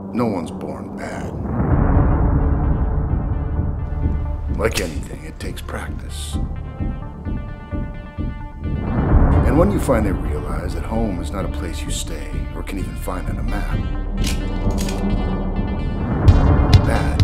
No one's born bad. Like anything, it takes practice. And when you finally realize that home is not a place you stay or can even find on a map, that